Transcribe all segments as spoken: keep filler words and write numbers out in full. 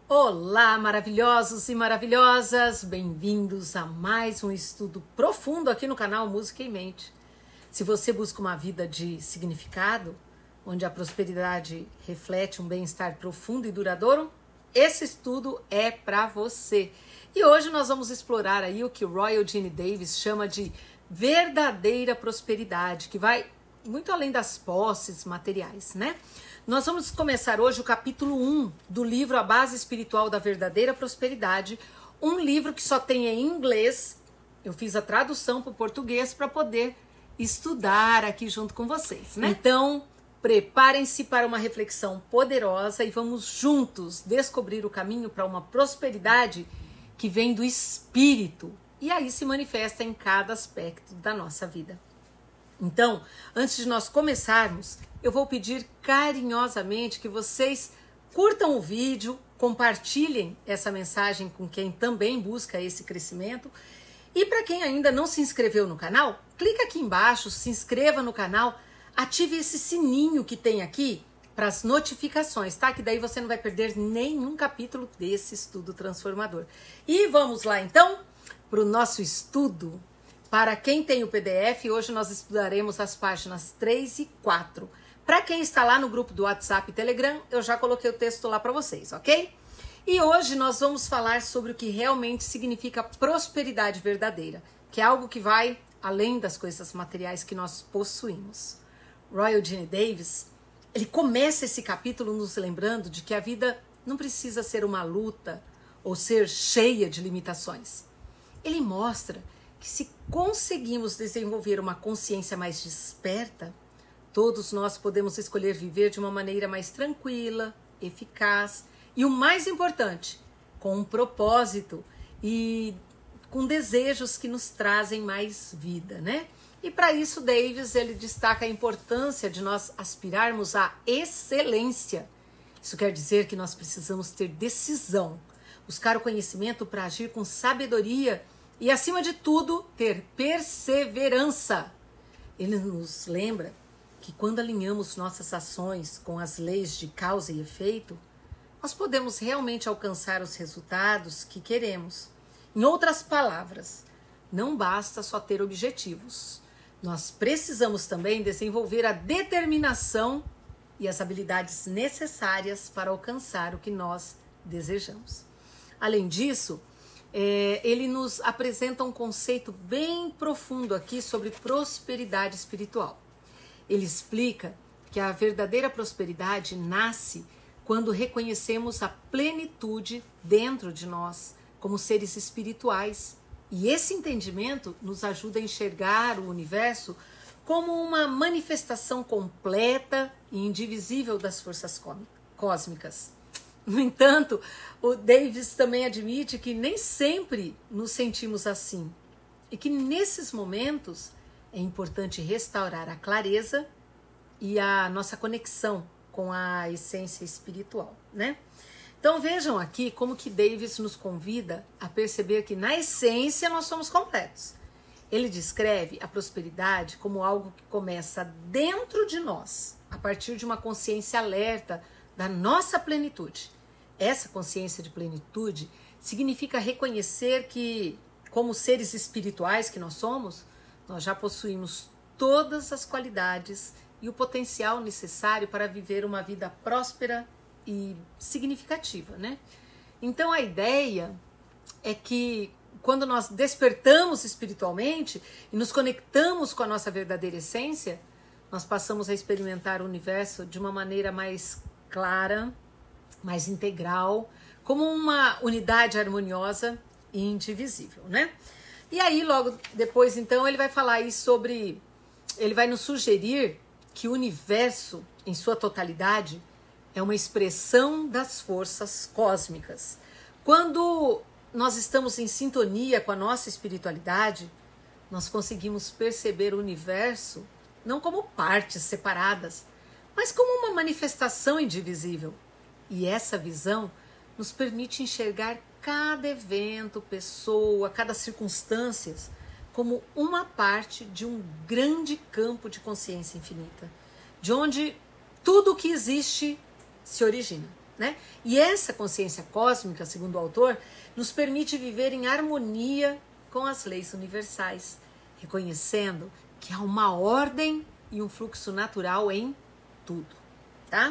Olá, maravilhosos e maravilhosas! Bem-vindos a mais um estudo profundo aqui no canal Música em Mente. Se você busca uma vida de significado, onde a prosperidade reflete um bem-estar profundo e duradouro, esse estudo é para você. E hoje nós vamos explorar aí o que o Roy Eugene Davis chama de verdadeira prosperidade, que vai muito além das posses materiais, né? Nós vamos começar hoje o capítulo um do livro A Base Espiritual da Verdadeira Prosperidade, um livro que só tem em inglês. Eu fiz a tradução para o português para poder estudar aqui junto com vocês, né? Então, preparem-se para uma reflexão poderosa e vamos juntos descobrir o caminho para uma prosperidade que vem do espírito e aí se manifesta em cada aspecto da nossa vida. Então, antes de nós começarmos, eu vou pedir carinhosamente que vocês curtam o vídeo, compartilhem essa mensagem com quem também busca esse crescimento. E para quem ainda não se inscreveu no canal, clica aqui embaixo, se inscreva no canal, ative esse sininho que tem aqui para as notificações, tá? Que daí você não vai perder nenhum capítulo desse estudo transformador. E vamos lá então para o nosso estudo. Para quem tem o P D F, hoje nós estudaremos as páginas três e quatro. Para quem está lá no grupo do WhatsApp e Telegram, eu já coloquei o texto lá para vocês, ok? E hoje nós vamos falar sobre o que realmente significa prosperidade verdadeira, que é algo que vai além das coisas materiais que nós possuímos. Roy Eugene Davis, ele começa esse capítulo nos lembrando de que a vida não precisa ser uma luta ou ser cheia de limitações. Ele mostra que se conseguimos desenvolver uma consciência mais desperta, todos nós podemos escolher viver de uma maneira mais tranquila, eficaz e, o mais importante, com um propósito e com desejos que nos trazem mais vida, né? E para isso, Davis, ele destaca a importância de nós aspirarmos à excelência. Isso quer dizer que nós precisamos ter decisão, buscar o conhecimento para agir com sabedoria e, acima de tudo, ter perseverança. Ele nos lembra que quando alinhamos nossas ações com as leis de causa e efeito, nós podemos realmente alcançar os resultados que queremos. Em outras palavras, não basta só ter objetivos. Nós precisamos também desenvolver a determinação e as habilidades necessárias para alcançar o que nós desejamos. Além disso, É, ele nos apresenta um conceito bem profundo aqui sobre prosperidade espiritual. Ele explica que a verdadeira prosperidade nasce quando reconhecemos a plenitude dentro de nós como seres espirituais. E esse entendimento nos ajuda a enxergar o universo como uma manifestação completa e indivisível das forças cósmicas. No entanto, o Davis também admite que nem sempre nos sentimos assim e que nesses momentos é importante restaurar a clareza e a nossa conexão com a essência espiritual, né? Então vejam aqui como que Davis nos convida a perceber que na essência nós somos completos. Ele descreve a prosperidade como algo que começa dentro de nós, a partir de uma consciência alerta da nossa plenitude. Essa consciência de plenitude significa reconhecer que, como seres espirituais que nós somos, nós já possuímos todas as qualidades e o potencial necessário para viver uma vida próspera e significativa, né? Então a ideia é que quando nós despertamos espiritualmente e nos conectamos com a nossa verdadeira essência, nós passamos a experimentar o universo de uma maneira mais clara, mais integral, como uma unidade harmoniosa e indivisível, né? E aí, logo depois, então, ele vai falar aí sobre... Ele vai nos sugerir que o universo, em sua totalidade, é uma expressão das forças cósmicas. Quando nós estamos em sintonia com a nossa espiritualidade, nós conseguimos perceber o universo não como partes separadas, mas como uma manifestação indivisível. E essa visão nos permite enxergar cada evento, pessoa, cada circunstância como uma parte de um grande campo de consciência infinita, de onde tudo o que existe se origina. né? E essa consciência cósmica, segundo o autor, nos permite viver em harmonia com as leis universais, reconhecendo que há uma ordem e um fluxo natural em tudo, tá?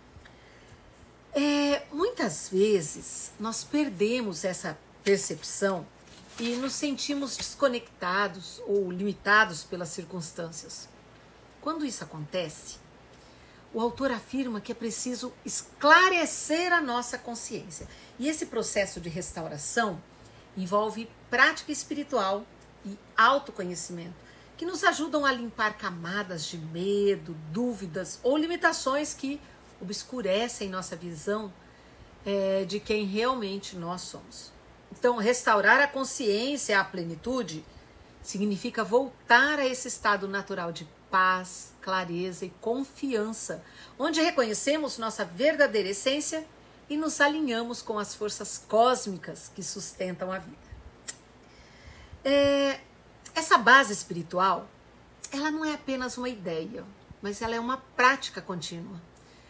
É, muitas vezes nós perdemos essa percepção e nos sentimos desconectados ou limitados pelas circunstâncias. Quando isso acontece, o autor afirma que é preciso esclarecer a nossa consciência. E esse processo de restauração envolve prática espiritual e autoconhecimento, que nos ajudam a limpar camadas de medo, dúvidas ou limitações que obscurecem nossa visão é, de quem realmente nós somos. Então, restaurar a consciência à plenitude significa voltar a esse estado natural de paz, clareza e confiança, onde reconhecemos nossa verdadeira essência e nos alinhamos com as forças cósmicas que sustentam a vida. É, essa base espiritual, ela não é apenas uma ideia, mas ela é uma prática contínua.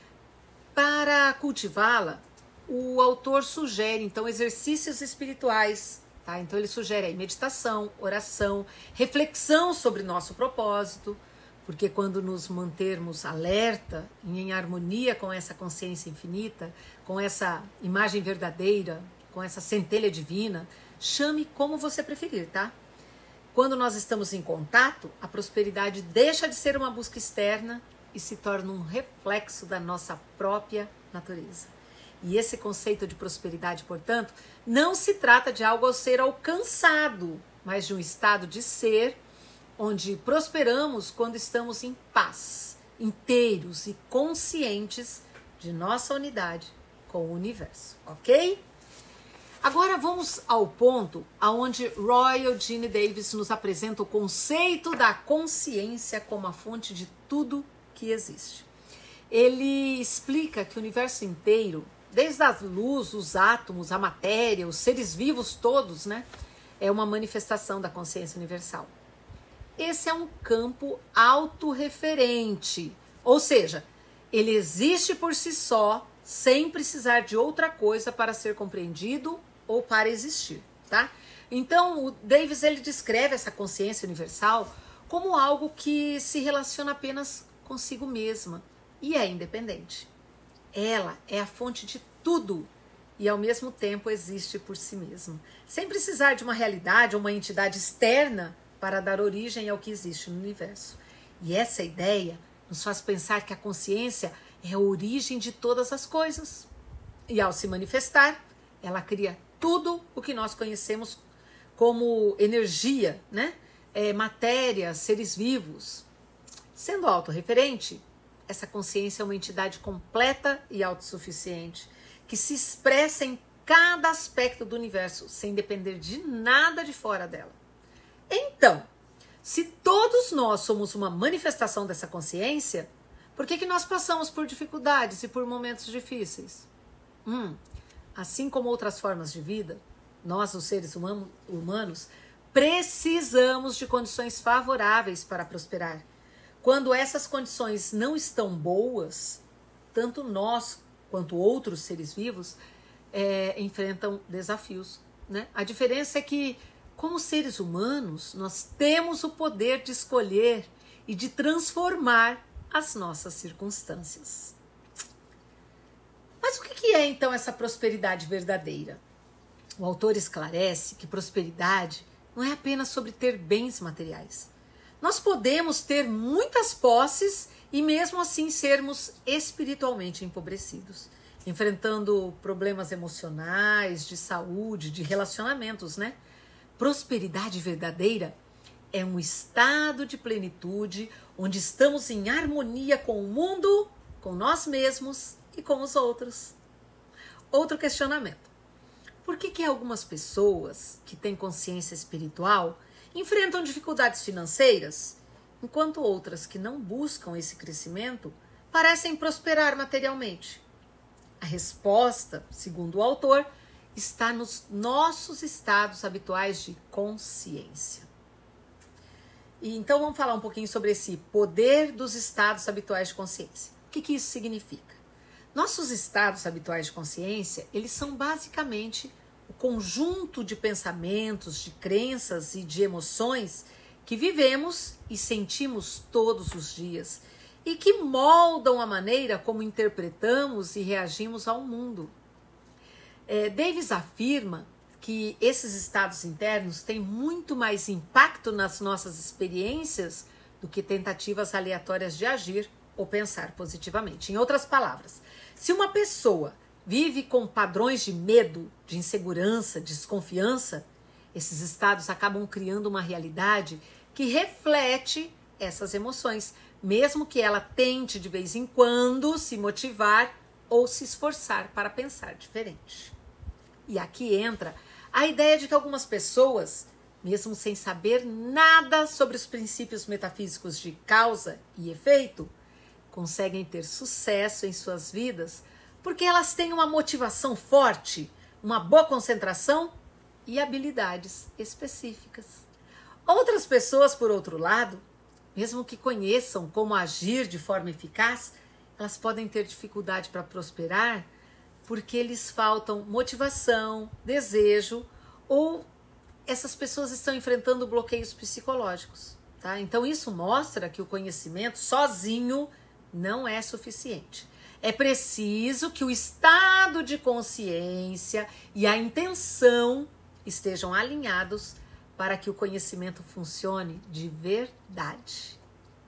Para cultivá-la, o autor sugere, então, exercícios espirituais, tá? Então ele sugere aí meditação, oração, reflexão sobre nosso propósito, porque quando nos mantermos alerta e em harmonia com essa consciência infinita, com essa imagem verdadeira, com essa centelha divina, chame como você preferir, tá? Quando nós estamos em contato, a prosperidade deixa de ser uma busca externa e se torna um reflexo da nossa própria natureza. E esse conceito de prosperidade, portanto, não se trata de algo a ser alcançado, mas de um estado de ser onde prosperamos quando estamos em paz, inteiros e conscientes de nossa unidade com o universo, ok? Agora vamos ao ponto aonde Roy Eugene Davis nos apresenta o conceito da consciência como a fonte de tudo que existe. Ele explica que o universo inteiro, desde a luz, os átomos, a matéria, os seres vivos todos, né, é uma manifestação da consciência universal. Esse é um campo autorreferente, ou seja, ele existe por si só, sem precisar de outra coisa para ser compreendido ou para existir, tá? Então, o Davis, ele descreve essa consciência universal como algo que se relaciona apenas consigo mesma e é independente. Ela é a fonte de tudo e, ao mesmo tempo, existe por si mesma, sem precisar de uma realidade ou uma entidade externa para dar origem ao que existe no universo. E essa ideia nos faz pensar que a consciência é a origem de todas as coisas. E, ao se manifestar, ela cria tudo o que nós conhecemos como energia, né? É, matéria, seres vivos. Sendo autorreferente, essa consciência é uma entidade completa e autossuficiente, que se expressa em cada aspecto do universo, sem depender de nada de fora dela. Então, se todos nós somos uma manifestação dessa consciência, por que que nós passamos por dificuldades e por momentos difíceis? Hum, assim como outras formas de vida, nós, os seres humanos, humanos, precisamos de condições favoráveis para prosperar. Quando essas condições não estão boas, tanto nós quanto outros seres vivos é, enfrentam desafios, né? A diferença é que, como seres humanos, nós temos o poder de escolher e de transformar as nossas circunstâncias. Mas o que é então essa prosperidade verdadeira? O autor esclarece que prosperidade não é apenas sobre ter bens materiais. Nós podemos ter muitas posses e mesmo assim sermos espiritualmente empobrecidos, enfrentando problemas emocionais, de saúde, de relacionamentos, né? Prosperidade verdadeira é um estado de plenitude onde estamos em harmonia com o mundo, com nós mesmos e com os outros. Outro questionamento. Por que que algumas pessoas que têm consciência espiritual enfrentam dificuldades financeiras, enquanto outras que não buscam esse crescimento parecem prosperar materialmente? A resposta, segundo o autor, está nos nossos estados habituais de consciência. E então vamos falar um pouquinho sobre esse poder dos estados habituais de consciência. O que que isso significa? Nossos estados habituais de consciência, eles são basicamente o conjunto de pensamentos, de crenças e de emoções que vivemos e sentimos todos os dias e que moldam a maneira como interpretamos e reagimos ao mundo. É, Davis afirma que esses estados internos têm muito mais impacto nas nossas experiências do que tentativas aleatórias de agir ou pensar positivamente. Em outras palavras, se uma pessoa vive com padrões de medo, de insegurança, de desconfiança, esses estados acabam criando uma realidade que reflete essas emoções, mesmo que ela tente de vez em quando se motivar ou se esforçar para pensar diferente. E aqui entra a ideia de que algumas pessoas, mesmo sem saber nada sobre os princípios metafísicos de causa e efeito, conseguem ter sucesso em suas vidas porque elas têm uma motivação forte, uma boa concentração e habilidades específicas. Outras pessoas, por outro lado, mesmo que conheçam como agir de forma eficaz, elas podem ter dificuldade para prosperar porque lhes faltam motivação, desejo, ou essas pessoas estão enfrentando bloqueios psicológicos, tá? Então isso mostra que o conhecimento sozinho não é suficiente. É preciso que o estado de consciência e a intenção estejam alinhados para que o conhecimento funcione de verdade.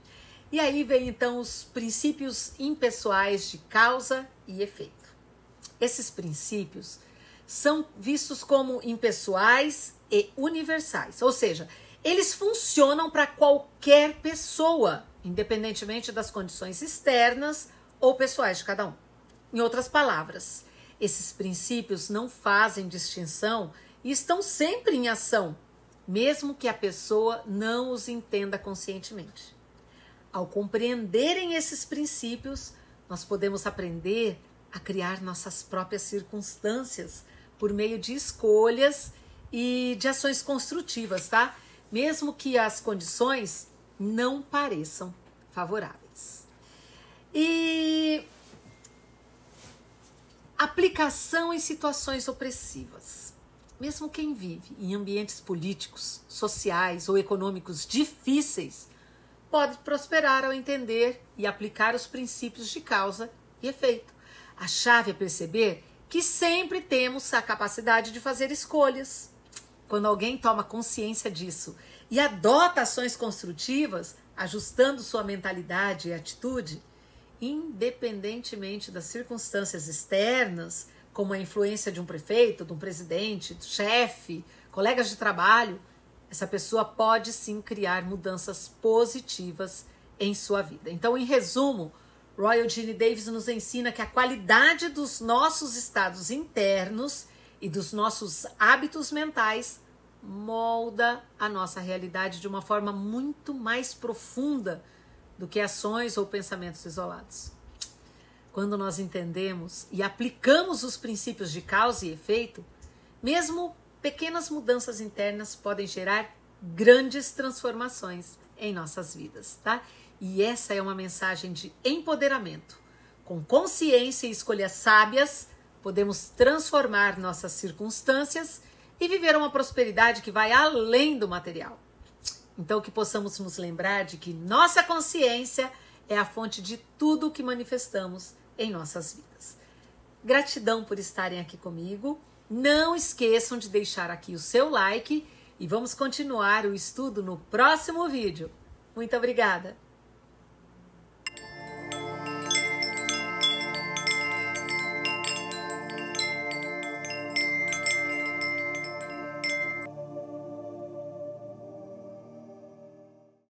E aí vem então os princípios impessoais de causa e efeito. Esses princípios são vistos como impessoais e universais, ou seja, eles funcionam para qualquer pessoa, independentemente das condições externas ou pessoais de cada um. Em outras palavras, esses princípios não fazem distinção e estão sempre em ação, mesmo que a pessoa não os entenda conscientemente. Ao compreenderem esses princípios, nós podemos aprender a criar nossas próprias circunstâncias por meio de escolhas e de ações construtivas, tá? Mesmo que as condições não pareçam favoráveis. E aplicação em situações opressivas. Mesmo quem vive em ambientes políticos, sociais ou econômicos difíceis pode prosperar ao entender e aplicar os princípios de causa e efeito. A chave é perceber que sempre temos a capacidade de fazer escolhas. Quando alguém toma consciência disso e adota ações construtivas, ajustando sua mentalidade e atitude, independentemente das circunstâncias externas, como a influência de um prefeito, de um presidente, do chefe, colegas de trabalho, essa pessoa pode sim criar mudanças positivas em sua vida. Então, em resumo, Roy Eugene Davis nos ensina que a qualidade dos nossos estados internos e dos nossos hábitos mentais molda a nossa realidade de uma forma muito mais profunda do que ações ou pensamentos isolados. Quando nós entendemos e aplicamos os princípios de causa e efeito, mesmo pequenas mudanças internas podem gerar grandes transformações em nossas vidas, tá? E essa é uma mensagem de empoderamento. Com consciência e escolhas sábias, podemos transformar nossas circunstâncias e viver uma prosperidade que vai além do material. Então, que possamos nos lembrar de que nossa consciência é a fonte de tudo o que manifestamos em nossas vidas. Gratidão por estarem aqui comigo. Não esqueçam de deixar aqui o seu like e vamos continuar o estudo no próximo vídeo. Muito obrigada!